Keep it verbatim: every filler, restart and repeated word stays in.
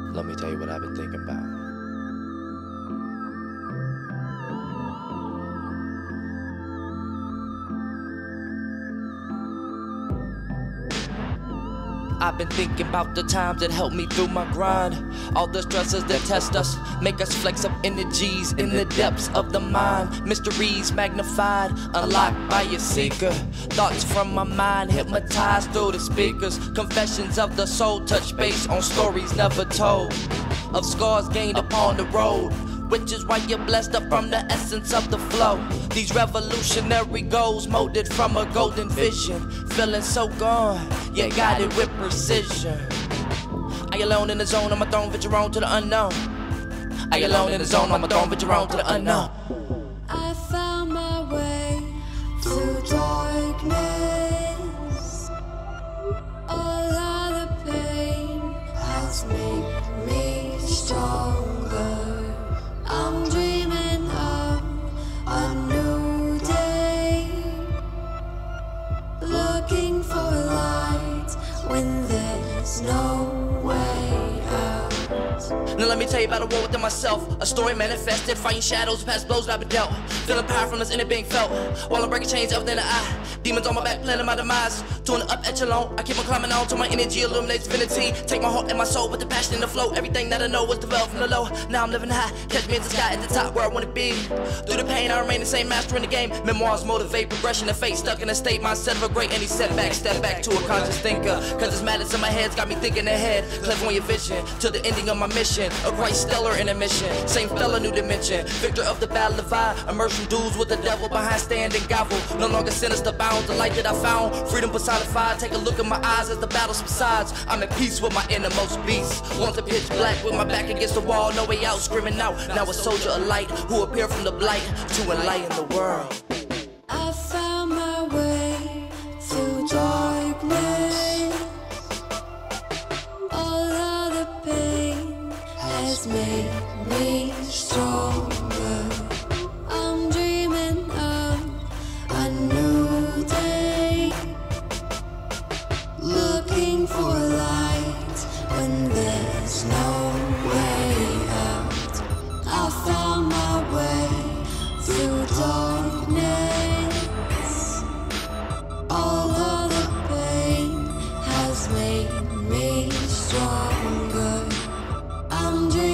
Let me tell you what I've been thinking about. I've been thinking about the times that helped me through my grind. All the stresses that test us, make us flex up energies in the depths of the mind. Mysteries magnified, unlocked by your seeker. Thoughts from my mind hypnotized through the speakers. Confessions of the soul touch base on stories never told, of scars gained upon the road, which is why you're blessed up from the essence of the flow. These revolutionary goals molded from a golden vision. Feeling so gone, yeah, guided with precision. Are you alone in the zone? I'm a throne, venture on to the unknown. Are you alone in the zone? I'm a throne, venture on to the unknown. I found my way through darkness. All of the pain has made me stronger. I'm dreaming of a new day, looking for light when there's no way out. Now let me tell you about a war within myself. A story manifested, fighting shadows, past blows that I've been dealt. Feeling power from this inner being felt, while I'm breaking chains other than the eye. Demons on my back, planning my demise. To an up echelon, I keep on climbing on till my energy illuminates divinity. Take my heart and my soul with the passion and the flow. Everything that I know was developed from the low. Now I'm living high, catch me in the sky at the top where I wanna be. Through the pain, I remain the same master in the game. Memoirs motivate progression and fate. Stuck in a state mindset of a great any setback. Step back to a conscious thinker, cause this madness in my head's got me thinking ahead. Clairvoyant vision to the ending of my mission. A bright stellar intermission, same fella, new dimension. Victor of the battle of I, immersion duels with the devil behind standing gavel. No longer sinister bound, the light that I found, freedom personified. Take a look in my eyes as the battle subsides. I'm at peace with my innermost beast. Want to pitch black with my back against the wall, no way out, screaming out. Now a soldier of light who appear from the blight to enlighten the world. I found my way through darkness. All of the pain has made me stronger. I'm dreaming of a new day, looking for light when there's no way out. I found my way through darkness. All of the pain has made me stronger. I'm dreaming